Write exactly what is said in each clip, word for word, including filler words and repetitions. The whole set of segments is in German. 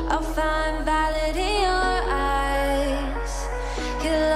I'll find valid in your eyes. You'll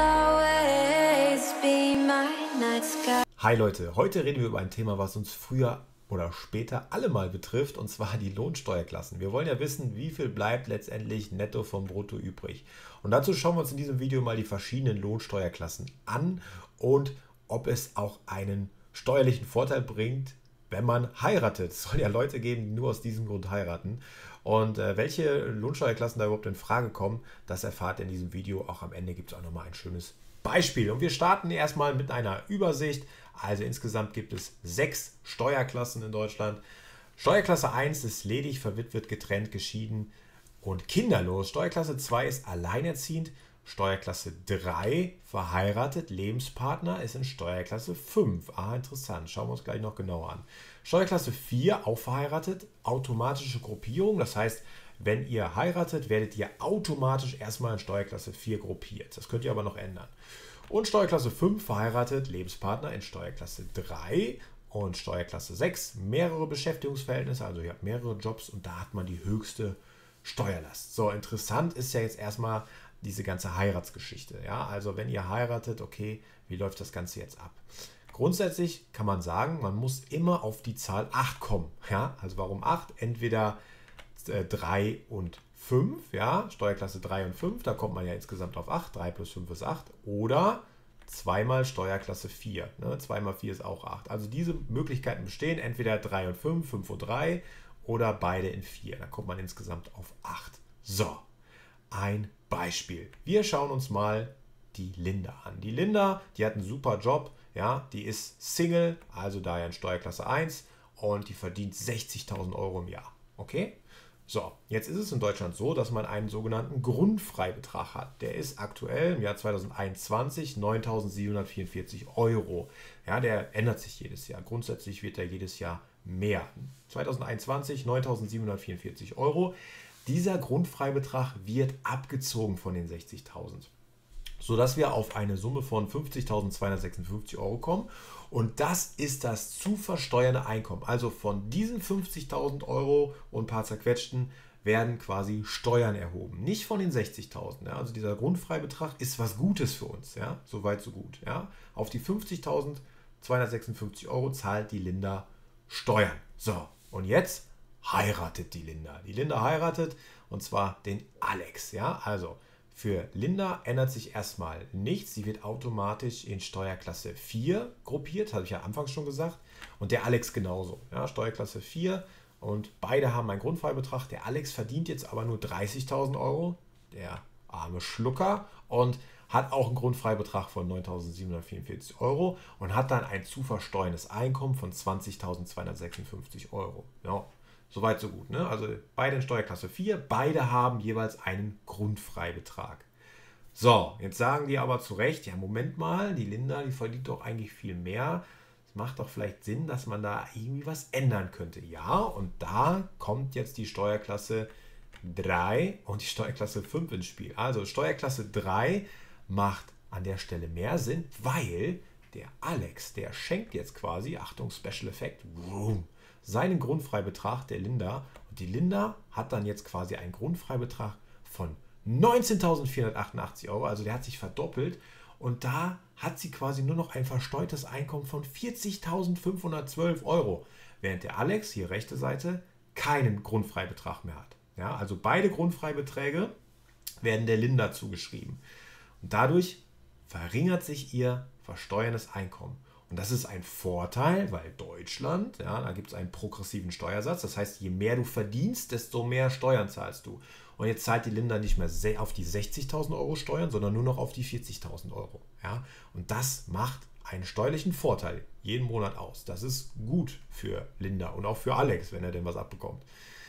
always be my night sky. Hi Leute, heute reden wir über ein Thema, was uns früher oder später alle mal betrifft, und zwar die Lohnsteuerklassen. Wir wollen ja wissen, wie viel bleibt letztendlich netto vom Brutto übrig. Und dazu schauen wir uns in diesem Video mal die verschiedenen Lohnsteuerklassen an und ob es auch einen steuerlichen Vorteil bringt, wenn man heiratet. Es soll ja Leute geben, die nur aus diesem Grund heiraten. Und äh, welche Lohnsteuerklassen da überhaupt in Frage kommen, das erfahrt ihr in diesem Video. Auch am Ende gibt es auch nochmal ein schönes Beispiel. Und wir starten erstmal mit einer Übersicht. Also insgesamt gibt es sechs Steuerklassen in Deutschland. Steuerklasse eins ist ledig, verwitwet, getrennt, geschieden und kinderlos. Steuerklasse zwei ist alleinerziehend. Steuerklasse drei verheiratet, Lebenspartner ist in Steuerklasse fünf. Ah, interessant. Schauen wir uns gleich noch genauer an. Steuerklasse vier, auch verheiratet, automatische Gruppierung. Das heißt, wenn ihr heiratet, werdet ihr automatisch erstmal in Steuerklasse vier gruppiert. Das könnt ihr aber noch ändern. Und Steuerklasse fünf, verheiratet, Lebenspartner in Steuerklasse drei. Und Steuerklasse sechs, mehrere Beschäftigungsverhältnisse, also ihr habt mehrere Jobs und da hat man die höchste Steuerlast. So, interessant ist ja jetzt erstmal diese ganze Heiratsgeschichte. Ja? Also wenn ihr heiratet, okay, wie läuft das Ganze jetzt ab? Grundsätzlich kann man sagen, man muss immer auf die Zahl acht kommen. Ja? Also warum acht? Entweder äh, drei und fünf, ja? Steuerklasse drei und fünf, da kommt man ja insgesamt auf acht, drei plus fünf ist acht. Oder zweimal Steuerklasse vier, ne? zwei mal vier ist auch acht. Also diese Möglichkeiten bestehen, entweder drei und fünf, fünf und drei oder beide in vier. Da kommt man insgesamt auf acht. So, ein Beispiel. Wir schauen uns mal die Linda an. Die Linda, die hat einen super Job, ja, die ist Single, also daher in Steuerklasse eins und die verdient sechzigtausend Euro im Jahr. Okay? So, jetzt ist es in Deutschland so, dass man einen sogenannten Grundfreibetrag hat. Der ist aktuell im Jahr zweitausendeinundzwanzig neuntausendsiebenhundertvierundvierzig Euro. Ja, der ändert sich jedes Jahr. Grundsätzlich wird er jedes Jahr mehr. zweitausendeinundzwanzig neuntausendsiebenhundertvierundvierzig Euro. Dieser Grundfreibetrag wird abgezogen von den sechzigtausend, sodass wir auf eine Summe von fünfzigtausendzweihundertsechsundfünfzig Euro kommen. Und das ist das zu versteuernde Einkommen. Also von diesen fünfzigtausend Euro und ein paar zerquetschten werden quasi Steuern erhoben. Nicht von den sechzigtausend. Ja. Also dieser Grundfreibetrag ist was Gutes für uns. Ja. So weit, so gut. Ja. Auf die fünfzigtausendzweihundertsechsundfünfzig Euro zahlt die Linda Steuern. So, und jetzt heiratet die Linda. Die Linda heiratet und zwar den Alex. Ja, also für Linda ändert sich erstmal nichts. Sie wird automatisch in Steuerklasse vier gruppiert, habe ich ja anfangs schon gesagt. Und der Alex genauso. Ja, Steuerklasse vier und beide haben einen Grundfreibetrag. Der Alex verdient jetzt aber nur dreißigtausend Euro, der arme Schlucker, und hat auch einen Grundfreibetrag von neuntausendsiebenhundertvierundvierzig Euro und hat dann ein zu versteuerndes Einkommen von zwanzigtausendzweihundertsechsundfünfzig Euro. Ja. Soweit, so gut. Ne? Also beide in Steuerklasse vier, beide haben jeweils einen Grundfreibetrag. So, jetzt sagen die aber zu Recht, ja Moment mal, die Linda, die verdient doch eigentlich viel mehr. Es macht doch vielleicht Sinn, dass man da irgendwie was ändern könnte. Ja, und da kommt jetzt die Steuerklasse drei und die Steuerklasse fünf ins Spiel. Also Steuerklasse drei macht an der Stelle mehr Sinn, weil der Alex, der schenkt jetzt quasi, Achtung, Special Effekt, vroom, seinen Grundfreibetrag der Linda, und die Linda hat dann jetzt quasi einen Grundfreibetrag von neunzehntausendvierhundertachtundachtzig Euro, also der hat sich verdoppelt, und da hat sie quasi nur noch ein versteuertes Einkommen von vierzigtausendfünfhundertzwölf Euro, während der Alex, hier rechte Seite, keinen Grundfreibetrag mehr hat. Ja, also beide Grundfreibeträge werden der Linda zugeschrieben und dadurch verringert sich ihr versteuerndes Einkommen. Und das ist ein Vorteil, weil Deutschland, ja, da gibt es einen progressiven Steuersatz. Das heißt, je mehr du verdienst, desto mehr Steuern zahlst du. Und jetzt zahlt die Linda nicht mehr auf die sechzigtausend Euro Steuern, sondern nur noch auf die vierzigtausend Euro. Ja? Und das macht einen steuerlichen Vorteil jeden Monat aus. Das ist gut für Linda und auch für Alex, wenn er denn was abbekommt.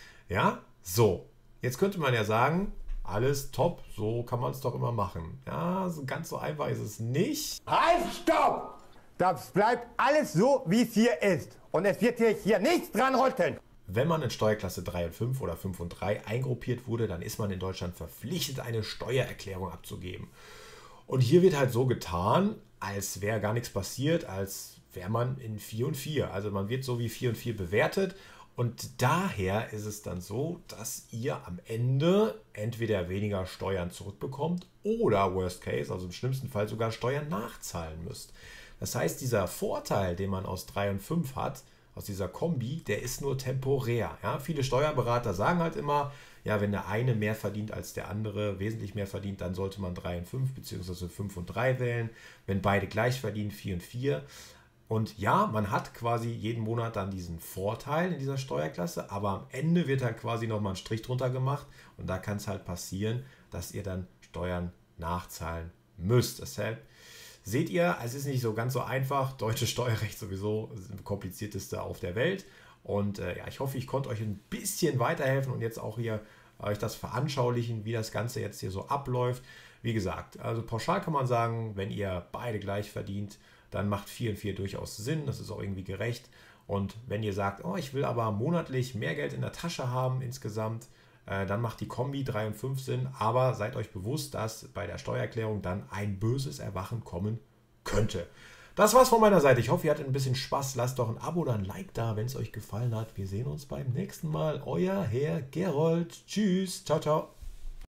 Ja, so. Jetzt könnte man ja sagen, alles top, so kann man es doch immer machen. Ja, so ganz so einfach ist es nicht. Halt, stopp! Das bleibt alles so, wie es hier ist. Und es wird hier, hier nichts dran rütteln. Wenn man in Steuerklasse drei und fünf oder fünf und drei eingruppiert wurde, dann ist man in Deutschland verpflichtet, eine Steuererklärung abzugeben. Und hier wird halt so getan, als wäre gar nichts passiert, als wäre man in vier und vier. Also man wird so wie vier und vier bewertet Und daher ist es dann so, dass ihr am Ende entweder weniger Steuern zurückbekommt oder Worst Case, also im schlimmsten Fall sogar Steuern nachzahlen müsst. Das heißt, dieser Vorteil, den man aus drei und fünf hat, aus dieser Kombi, der ist nur temporär. Ja? Viele Steuerberater sagen halt immer, ja, wenn der eine mehr verdient als der andere, wesentlich mehr verdient, dann sollte man drei und fünf bzw. fünf und drei wählen. Wenn beide gleich verdienen, vier und vier. Und ja, man hat quasi jeden Monat dann diesen Vorteil in dieser Steuerklasse, aber am Ende wird halt quasi nochmal ein Strich drunter gemacht und da kann es halt passieren, dass ihr dann Steuern nachzahlen müsst. Deshalb seht ihr, es ist nicht so ganz so einfach. Deutsches Steuerrecht sowieso das komplizierteste auf der Welt. Und äh, ja, ich hoffe, ich konnte euch ein bisschen weiterhelfen und jetzt auch hier euch das veranschaulichen, wie das Ganze jetzt hier so abläuft. Wie gesagt, also pauschal kann man sagen, wenn ihr beide gleich verdient, dann macht vier und vier durchaus Sinn. Das ist auch irgendwie gerecht. Und wenn ihr sagt, oh, ich will aber monatlich mehr Geld in der Tasche haben insgesamt, äh, dann macht die Kombi drei und fünf Sinn. Aber seid euch bewusst, dass bei der Steuererklärung dann ein böses Erwachen kommen könnte. Das war's von meiner Seite. Ich hoffe, ihr hattet ein bisschen Spaß. Lasst doch ein Abo oder ein Like da, wenn es euch gefallen hat. Wir sehen uns beim nächsten Mal. Euer Herr Gerold. Tschüss. Ciao, ciao.